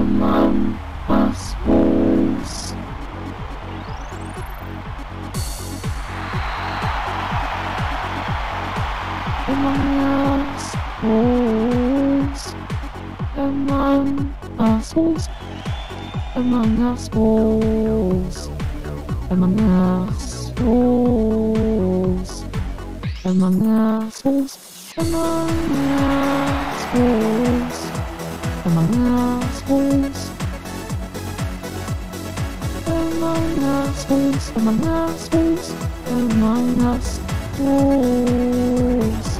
among us wolves. Among us wolves. Among us wolves. Among us wolves. Among us wolves. Among us wolves. Among us wolves. Among us wolves. Among us wolves. Among us wolves. Among us wolves.